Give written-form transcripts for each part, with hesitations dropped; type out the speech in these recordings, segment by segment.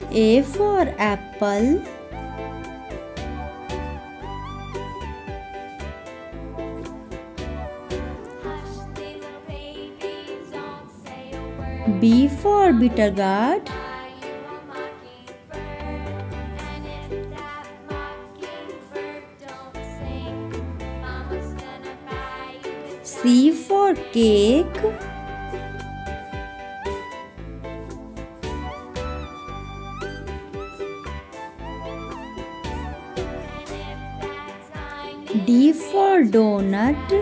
A for apple. B for bitter gourd. C for cake. D for donut.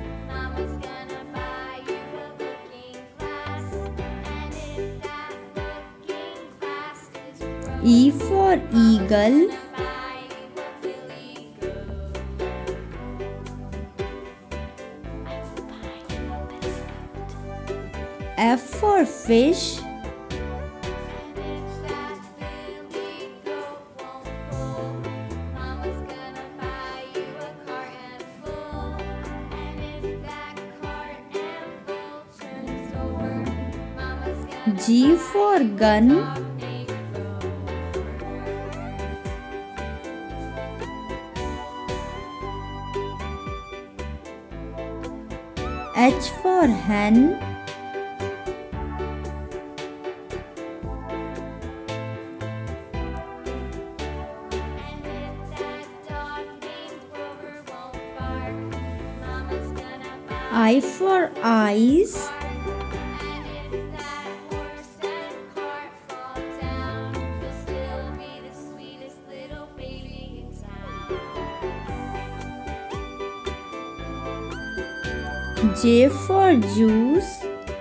E for eagle. F for fish. G for gun. H for hen. I for eyes. J for juice.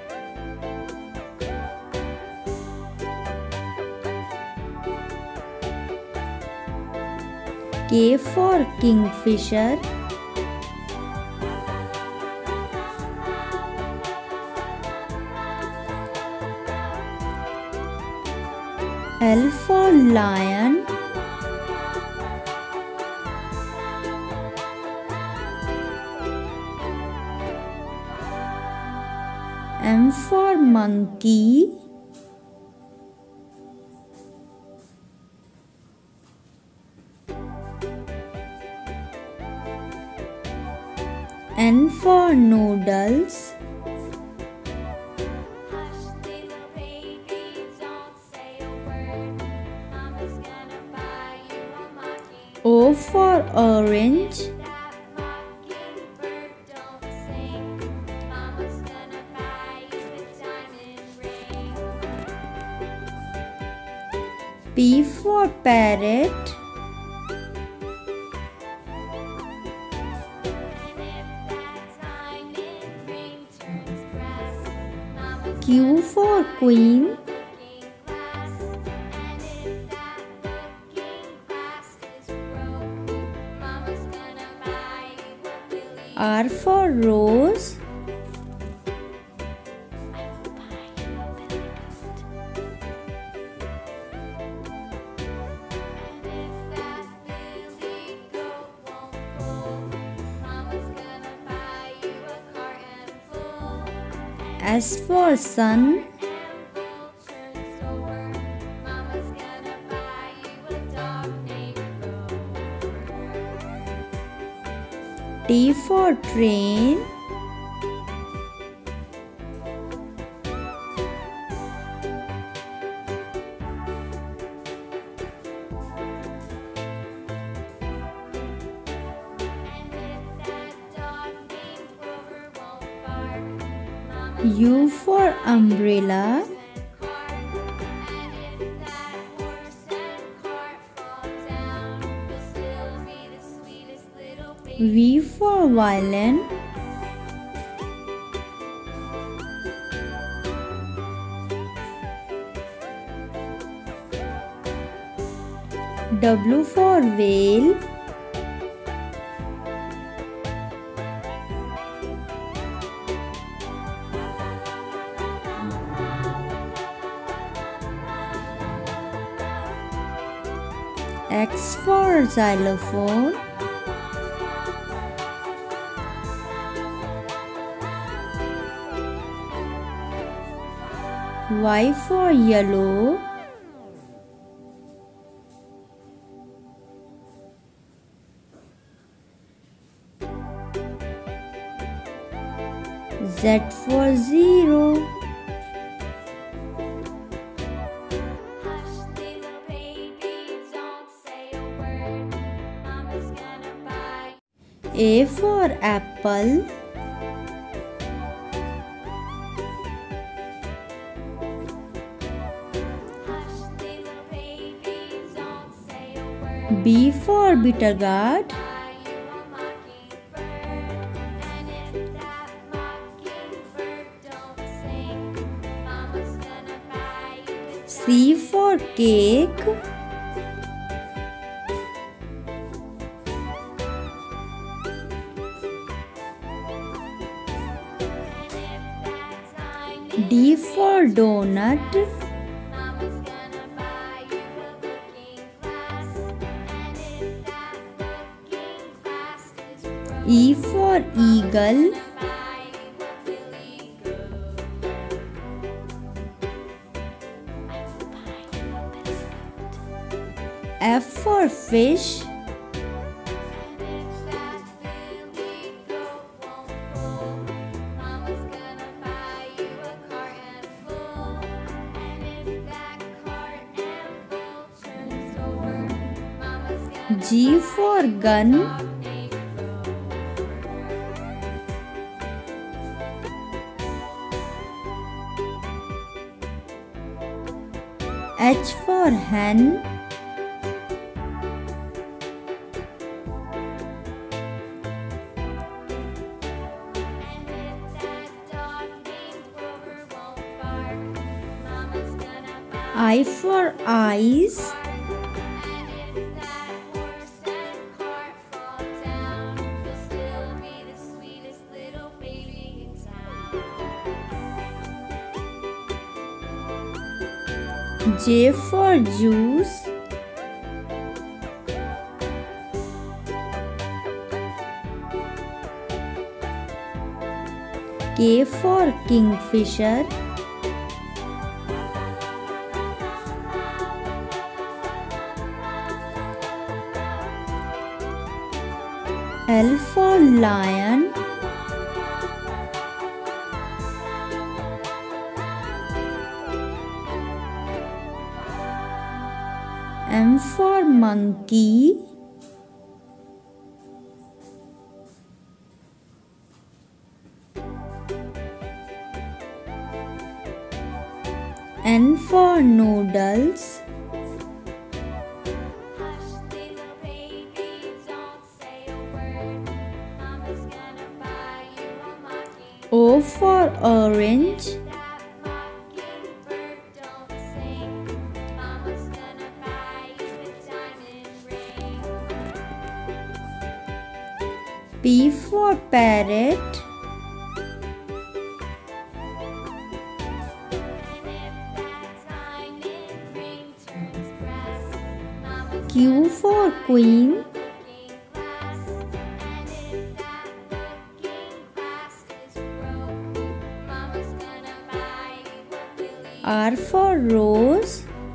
K for kingfisher. L for lion. M for monkey. N for noodles. O for orange. P for parrot. Q for queen. R for rose. S for sun. T for train. U for umbrella. V for violin. W for whale. X for xylophone. Y for yellow. Z for zero. Hush, little baby, don't say a word. Mama's gonna buy. A for apple. Hush, little baby, don't say a word. B for bitter gourd. Buy you a mockingbird. And if that mockingbird don't sing, Mama's gonna buy you a C for cake. D for donut. Mama's gonna buy you a looking glass. And if that looking glass is broke, E for eagle. buy you a billy goat. I will buy you a billy goat. F for fish. And if that billy goat won't pull, Mama's gonna buy you a cart and bull. And if that cart and bull turns over, Mama's gonna G for gun. named H for hen. And if that dog named Grover won't bark, Mama's gonna buy I for eyes. And if that horse and cart fall down, you'll still be the sweetest little baby in town. J for juice. K for kingfisher. L for lion. M for monkey. N for noodles. Hush, little baby, don't say a word. Mama's gonna buy you a mockingbird. O for orange. That mockingbird don't sing. Mama's gonna buy you a diamond ring. P for parrot. And if that diamond ring turns brass, Mama's Q for queen. looking glass. And if that looking glass is broke, Mama's gonna buy you a billy. R for rose.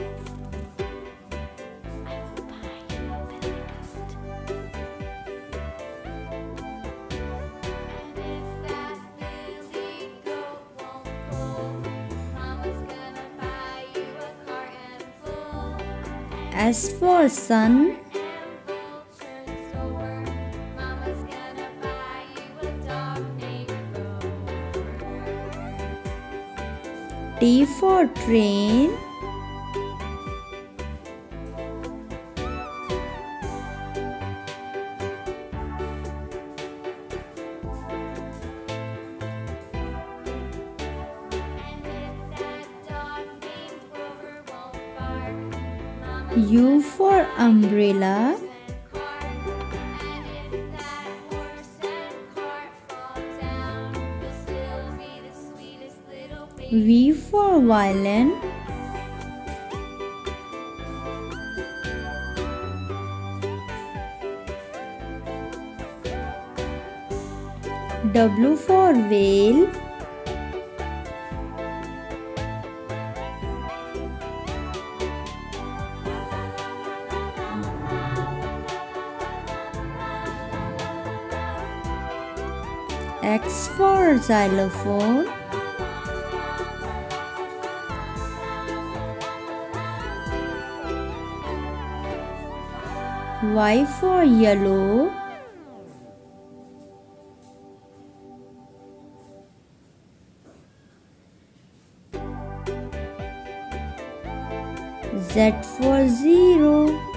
I will buy you a billy goat. And if that billy goat won't pull, Mama's gonna buy you a cart and bull. S for sun. And bull turns over, Mama's gonna buy you a dog named Rover. T for train. And if that dog named Rover won't bark, Mama's U for umbrella. cart. And if that horse and cart fall down, you'll still be the sweetest little baby. V for violin. W for whale. X for xylophone. Y for yellow. Z for zero.